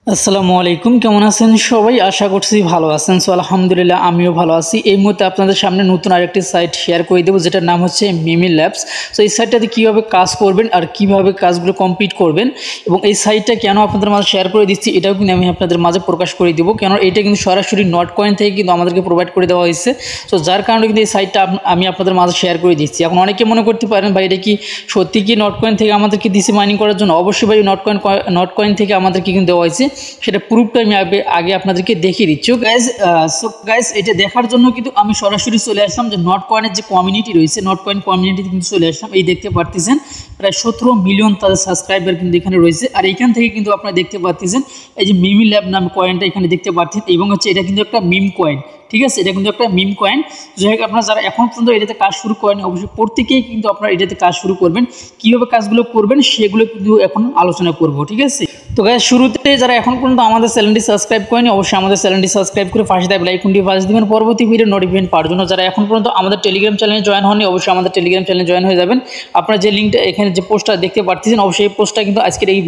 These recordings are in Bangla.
আসসালামু আলাইকুম, কেমন আছেন সবাই? আশা করছি ভালো আছেন। সো আলহামদুলিল্লাহ আমিও ভালো আছি। এই মুহূর্তে আপনাদের সামনে নতুন আরেকটি সাইট শেয়ার করে দেবো, যেটার নাম হচ্ছে মিমি ল্যাবস। সো এই সাইটটাতে কীভাবে কাজ করবেন আর কিভাবে কাজগুলো কমপ্লিট করবেন, এবং এই সাইটটা কেন আপনাদের মাঝে শেয়ার করে দিচ্ছি এটাও কিন্তু আমি আপনাদের মাঝে প্রকাশ করে দেবো। কেন এটা কিন্তু সরাসরি নট কয়েন থেকে কিন্তু আমাদেরকে প্রোভাইড করে দেওয়া হয়েছে। সো যার কারণে কিন্তু এই সাইটটা আমি আপনাদের মাঝে শেয়ার করে দিচ্ছি। এখন অনেকে মনে করতে পারেন, ভাই এটা কি সত্যি কি নট কয়েন থেকে আমাদেরকে দিচ্ছে মাইনিং করার জন্য? অবশ্যই ভাই নট কয়েন থেকে আমাদেরকে কিন্তু দেওয়া হয়েছে, সেটা প্রুফটা আমি আগে আপনাদেরকে দেখিয়ে দিচ্ছি। গাইজ এটা দেখার জন্য কিন্তু আমি সরাসরি চলে আসলাম যে নট কয়েনের যে কমিউনিটি রয়েছে, নট কয়েন কমিউনিটিতে কিন্তু চলে আসলাম। এই দেখতে পারতেছেন প্রায় 17 মিলিয়ন তাদের সাবস্ক্রাইবার কিন্তু এখানে রয়েছে। আর এইখান থেকে কিন্তু আপনারা দেখতে পাচ্ছেন এই যে মিমি ল্যাব নামে কয়েনটা এখানে দেখতে পাচ্ছেন, এবং হচ্ছে এটা কিন্তু একটা মিম কয়েন। ঠিক আছে, এটা কিন্তু একটা মিম কয়েন। যাই হোক, আপনারা যারা এখন পর্যন্ত এটাতে কাজ শুরু করেন অবশ্যই প্রত্যেকেই কিন্তু আপনারা এটাতে কাজ শুরু করবেন। কীভাবে কাজগুলো করবেন সেগুলো কিন্তু এখন আলোচনা করব। ঠিক আছে, তো গাইস শুরুতে যারা এখন পর্যন্ত আমাদের চ্যানেলটি সাবস্ক্রাইব করেনি অবশ্যই আমাদের চ্যানেলটি সাবস্ক্রাইব করে পাশে থাকা বেল আইকনটি বাজিয়ে দিবেন পরবর্তী ভিডিও নোটিফিকেশন পাওয়ার জন্য। যারা এখন পর্যন্ত আমাদের টেলিগ্রাম চ্যানেলে জয়েন হননি অবশ্যই আমাদের টেলিগ্রাম চ্যানেলে জয়েন হয়ে যাবেন। আপনারা যে লিঙ্কটা এখানে যে পোস্টটা দেখতে পাচ্ছেন অবশ্যই এই পোস্টটা কিন্তু আজকের এই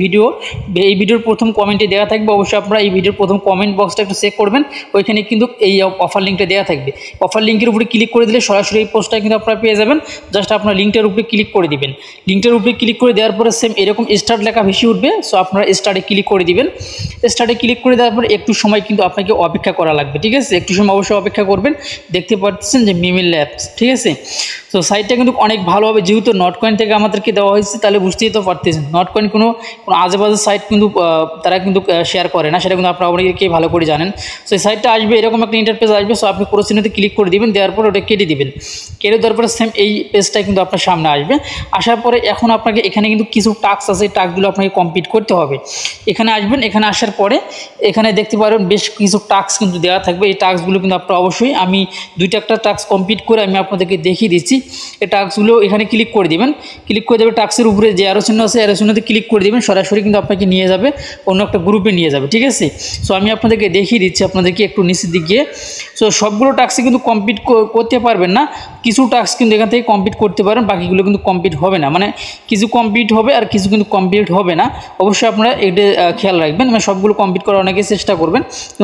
ভিডিওর প্রথম কমেন্টে দেওয়া থাকবে। অবশ্যই আপনারা এই ভিডিওর প্রথম কমেন্ট বক্সটা একটু চেক করবেন, ওইখানে কিন্তু এই অফার লিঙ্কটা দেওয়া থাকবে। অফার লিঙ্কের উপরে ক্লিক করে দিলে সরাসরি এই পোস্টটা কিন্তু আপনারা পেয়ে যাবেন। জাস্ট আপনার লিঙ্কটার উপরে ক্লিক করে দিবেন। লিঙ্কটার উপরে ক্লিক করে দেওয়ার পরে সেম এরকম স্টার্ট লেখা ভেসে উঠবে। সো আপনারা স্টার্টে ক্লিক করে দিবেন। স্টার্টে ক্লিক করে দেওয়ার পর একটু সময় কিন্তু আপনাকে অপেক্ষা করা লাগবে। ঠিক আছে, একটু সময় অবশ্যই অপেক্ষা করবেন। দেখতে পাচ্ছেন যে মিমি ল্যাবস। ঠিক আছে, তো সাইটটা কিন্তু অনেক ভালো হবে, যেহেতু নট কয়েন থেকে আমাদেরকে দেওয়া হয়েছে তাহলে বুঝতেই তো পারতেছেন নট কয়েন কোনো আজেবাজে সাইট কিন্তু তারা কিন্তু শেয়ার করে না, সেটা কিন্তু আপনারা অনেকেই ভালো করে জানেন। সো এই সাইটটা আসবে, এরকম একটা ইন্টারফেস আসবে। সো আপনি পুরো চিহ্নতে ক্লিক করে দিবেন, দেওয়ার পর ওটা কেটে দিবেন। কেটে দেওয়ার পরে সেম এই পেজটা কিন্তু আপনার সামনে আসবে। আসার পরে এখন আপনাকে এখানে কিন্তু কিছু টাস্ক আছে, এই টাস্কগুলো আপনাকে কমপ্লিট করতে হবে। এখানে আসবেন, এখানে আসার পরে এখানে দেখতে পারবেন বেশ কিছু টাস্ক কিন্তু দেওয়া থাকবে। এই টাস্কগুলো কিন্তু আপনারা অবশ্যই, আমি একটা টাস্ক কমপ্লিট করে আমি আপনাদেরকে দেখিয়ে দিচ্ছি। এই টাস্কগুলো এখানে ক্লিক করে দিবেন। ক্লিক করে দেবে টাস্কের উপরে যে অ্যারো চিহ্ন আছে, অ্যারো চিহ্নতে ক্লিক করে দিবেন। সরাসরি কিন্তু আপনাকে নিয়ে যাবে অন্য একটা গ্রুপে নিয়ে যাবে। ঠিক আছে, সো আমি আপনাদেরকে দেখিয়ে দিচ্ছি, আপনাদেরকে একটু নিচের দিকে গিয়ে। সো সবগুলো টাস্কই কিন্তু কমপ্লিট করতে পারবেন না, কিছু টাস্ক কিন্তু এখান থেকে কমপ্লিট করতে পারেন, বাকিগুলো কিন্তু কমপ্লিট হবে না। মানে কিছু কমপ্লিট হবে আর কিছু কিন্তু কমপ্লিট হবে না। অবশ্যই আপনারা এটা খেয়াল রাখবেন, মানে সবগুলো কমপ্লিট করার অনেকে চেষ্টা করবেন, কিন্তু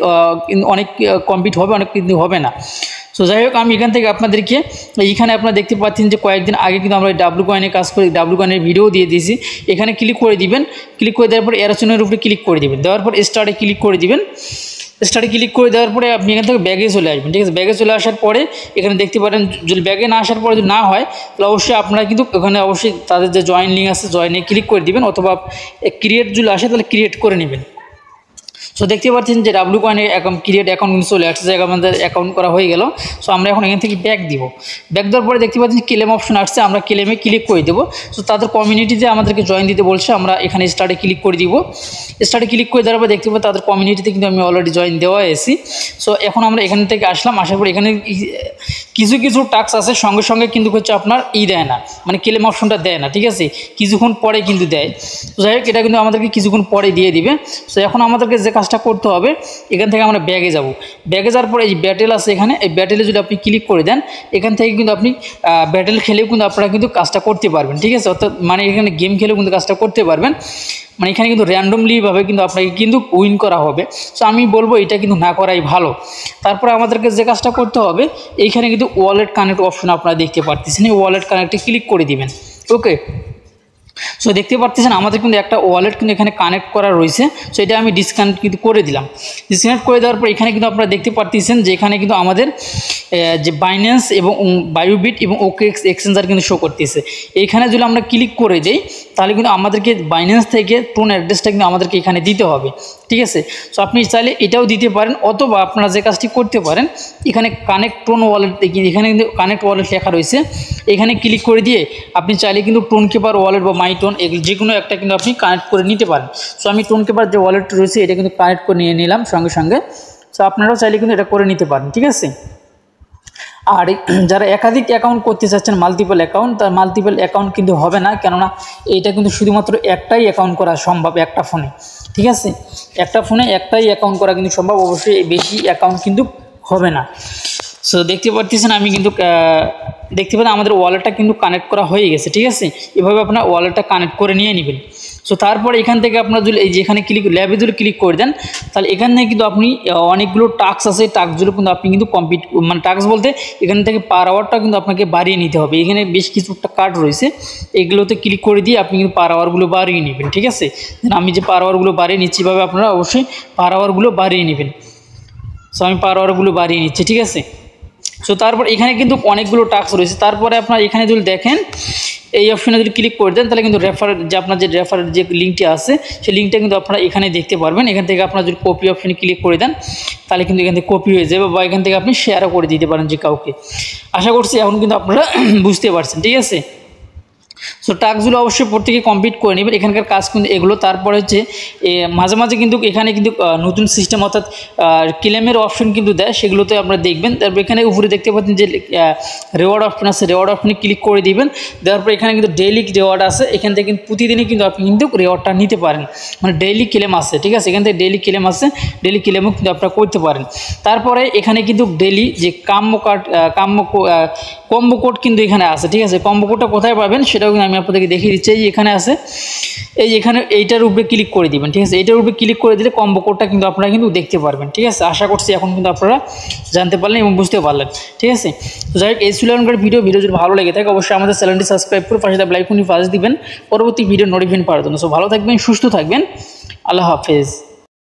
অনেক কমপ্লিট হবে, অনেক কিন্তু হবে না। সো যাই হোক, আমি এখান থেকে আপনাদেরকে এইখানে আপনারা দেখতে পাচ্ছেন যে কয়েকদিন আগে কিন্তু আমরা ডাব্লু কয়েনের কাজ করে ডাব্লু কয়েনের ভিডিও দিয়ে দিয়েছি। এখানে ক্লিক করে দিবেন। ক্লিক করে দেওয়ার পর অ্যারো চিহ্নের উপরে ক্লিক করে দিবেন। দেওয়ার পর স্টার্টে ক্লিক করে দিবেন। স্টার্টে ক্লিক করে দেওয়ার পরে আপনি এখান থেকে ব্যাগে চলে আসবেন। ঠিক আছে, ব্যাগে চলে আসার পরে এখানে দেখতে পারেন, যদি ব্যাগে না আসার পরে যদি না হয় তাহলে অবশ্যই আপনারা কিন্তু ওখানে অবশ্যই তাদের যে জয়েন লিঙ্ক আছে জয়েনে ক্লিক করে দিবেন, অথবা ক্রিয়েট যদি আসে তাহলে ক্রিয়েট করে নেবেন। সো দেখতে পাচ্ছেন যে ডাব্লু কয়েনের ক্রিয়েট অ্যাকাউন্ট কিন্তু চলে আসছে, আমাদের অ্যাকাউন্ট করা হয়ে গেল। সো আমরা এখন এখান থেকে ব্যাক দিব। ব্যাক দেওয়ার পরে দেখতে পাচ্ছেন ক্লেম অপশন আসছে, আমরা ক্লেমে ক্লিক করে দেবো। সো তাদের কমিউনিটিতে আমাদেরকে জয়েন দিতে বলছে, আমরা এখানে স্টার্টে ক্লিক করে দিব। স্টার্টে ক্লিক করে দেওয়ার পর দেখতে পাবো তাদের কমিউনিটিতে কিন্তু আমি অলরেডি জয়েন দেওয়া এসেছি। সো এখন আমরা এখান থেকে আসলাম, আসার পর এখানে কিছু টাস্ক আছে সঙ্গে সঙ্গে কিন্তু হচ্ছে আপনার দেয় না, মানে ক্লেম অপশনটা দেয় না। ঠিক আছে, কিছুক্ষণ পরে কিন্তু দেয়। তো যাই হোক, এটা কিন্তু আমাদেরকে কিছুক্ষণ পরে দিয়ে দিবে। সো এখন আমাদেরকে যে কাজটা করতে হবে, এখান থেকে আমরা ব্যাগে যাব। ব্যাগে যাওয়ার পরে এই ব্যাটেল আছে এখানে, এই ব্যাটেলে যদি আপনি ক্লিক করে দেন এখান থেকে কিন্তু আপনি ব্যাটেল খেলেও কিন্তু আপনারা কিন্তু কাজটা করতে পারবেন। ঠিক আছে, অর্থাৎ মানে এখানে গেম খেলেও কিন্তু কাজটা করতে পারবেন। মানে এখানে কিন্তু র্যান্ডমলিভাবে কিন্তু আপনাকে কিন্তু উইন করা হবে। সো আমি বলবো এটা কিন্তু না করাই ভালো। তারপরে আমাদেরকে যে কাজটা করতে হবে, এইখানে কিন্তু ওয়ালেট কানেক্ট অপশন আপনারা দেখতে পাচ্ছেন, এই ওয়ালেট কানেক্টে ক্লিক করে দিবেন। ওকে, সো দেখতে পাচ্ছেন আমাদের কিন্তু একটা ওয়ালেট কিন্তু এখানে কানেক্ট করা রয়েছে। সো এটা আমি ডিসকানেক্ট কিন্তু করে দিলাম। ডিসকানেক্ট করে দেওয়ার পর এখানে কিন্তু আপনারা দেখতে পাচ্ছেন যে এখানে কিন্তু আমাদের যে বাইন্যান্স এবং বায়োবিট এবং OKX এক্সচেঞ্জার কিন্তু শো করতেছে। এইখানে যদি আমরা ক্লিক করে দিই তাহলে কিন্তু আমাদেরকে বাইন্যান্স থেকে টোন অ্যাড্রেসটা কিন্তু আমাদেরকে এখানে দিতে হবে। ঠিক আছে, সো আপনি চাইলে এটাও দিতে পারেন, অথবা আপনারা যে কাজটি করতে পারেন এখানে কানেক্ট টোন ওয়ালেট, এখানে কিন্তু কানেক্ট ওয়ালেট লেখা রয়েছে, এখানে ক্লিক করে দিয়ে আপনি চাইলে কিন্তু টোন কিপার ওয়ালেট বা মাই টোন যে কোনো একটা কিন্তু আপনি কানেক্ট করে নিতে পারেন। সো আমি টোন কিপার যে ওয়ালেট রয়েছে এটা কিন্তু কানেক্ট করে নিয়ে নিলাম সঙ্গে সঙ্গে। সো আপনারাও চাইলে কিন্তু এটা করে নিতে পারেন। ঠিক আছে, আর যারা একাধিক অ্যাকাউন্ট করতে চাচ্ছেন মাল্টিপল অ্যাকাউন্ট, তার মাল্টিপল অ্যাকাউন্ট কিন্তু হবে না, কেননা এইটা কিন্তু শুধুমাত্র একটাই অ্যাকাউন্ট করা সম্ভব একটা ফোনে। ঠিক আছে, একটা ফোনে একটাই অ্যাকাউন্ট করা কিন্তু সম্ভব, অবশ্যই বেশি অ্যাকাউন্ট কিন্তু হবে না। সো দেখতে পাচ্ছেন আমি কিন্তু দেখতে পাচ্ছেন আমাদের ওয়ালেটটা কিন্তু কানেক্ট করা হয়ে গেছে। ঠিক আছে, এভাবে আপনার ওয়ালেটটা কানেক্ট করে নিয়ে নেবেন। সো তারপরে এখান থেকে আপনার যদি এই যেখানে ল্যাবে যদি ক্লিক করে দেন, তাহলে এখান থেকে কিন্তু আপনি অনেকগুলো টাস্ক আছে, টাস্কগুলো কিন্তু আপনি কিন্তু কমপ্লিট, মানে টাস্ক বলতে এখান থেকে পার আওয়ারটা কিন্তু আপনাকে বাড়িয়ে নিতে হবে। এখানে বেশ কিছু কার্ড রয়েছে, এগুলোতে ক্লিক করে দিয়ে আপনি কিন্তু পার আওয়ারগুলো বাড়িয়ে নেবেন। ঠিক আছে, আমি যে পার আওয়ারগুলো বাড়িয়ে নিচ্ছি, এভাবে আপনারা অবশ্যই পার আওয়ারগুলো বাড়িয়ে নেবেন। সো আমি পার আওয়ারগুলো বাড়িয়ে নিচ্ছি। ঠিক আছে, সো তারপর এখানে কিন্তু অনেকগুলো টাস্ক রয়েছে। তারপরে আপনার এখানে যদি দেখেন এই অপশনে যদি ক্লিক করে দেন, তাহলে কিন্তু আপনার যে রেফারের যে লিঙ্কটি আছে সেই লিঙ্কটা কিন্তু আপনারা এখানে দেখতে পারবেন। এখান থেকে আপনারা যদি কপি অপশনে ক্লিক করে দেন, তাহলে কিন্তু এখান থেকে কপি হয়ে যাবে, বা এখান থেকে আপনি শেয়ারও করে দিতে পারেন যে কাউকে। আশা করছি এখন কিন্তু আপনারা বুঝতে পারছেন। ঠিক আছে, সো টাস্কগুলো অবশ্যই প্রত্যেকে কমপ্লিট করে নেবেন। এখানকার কাজ কিন্তু এগুলো। তারপরে হচ্ছে মাঝে মাঝে কিন্তু এখানে কিন্তু নতুন সিস্টেম অর্থাৎ ক্লেমের অপশন কিন্তু দেয়, সেগুলোতে আপনারা দেখবেন। তারপর এখানে উপরে দেখতে পাচ্ছেন যে রেওয়ার্ড অপশন আছে, রেওয়ার্ড অপশনে ক্লিক করে দিবেন। দেওয়ার পর এখানে কিন্তু ডেইলি রেওয়ার্ড আছে, এখান থেকে কিন্তু প্রতিদিনই কিন্তু আপনি কিন্তু রেওয়ার্ডটা নিতে পারেন, মানে ডেইলি ক্লেম আছে। ঠিক আছে, এখান থেকে ডেইলি ক্লেম আছে, ডেইলি ক্লেমও কিন্তু আপনারা করতে পারেন। তারপরে এখানে কিন্তু ডেইলি যে কম্বো কোড কিন্তু এখানে আছে। ঠিক আছে, কম্বো কোডটা কোথায় পাবেন সেটাও কিন্তু আমি আপনাদেরকে দেখিয়ে দিচ্ছি। এই এখানে আছে, এখানে এইটার উপরে ক্লিক করে দিবেন। ঠিক আছে, এইটার উপরে ক্লিক করে দিলে কম্বো কোডটা কিন্তু আপনারা কিন্তু দেখতে পারবেন। ঠিক আছে, আশা করছি এখন কিন্তু আপনারা জানতে পারলেন এবং বুঝতে পারলেন। ঠিক আছে, তো যাই হোক, এই ছিল এখনকার ভিডিও যদি ভালো লেগে থাকে অবশ্যই আমাদের চ্যানেলটি সাবস্ক্রাইব করে পাশে লাইক করে পাশে দিবেন পরবর্তী ভিডিও নোটিফিকেশন পাওয়ার জন্য। সো ভালো থাকবেন, সুস্থ থাকবেন, আল্লাহ হাফেজ।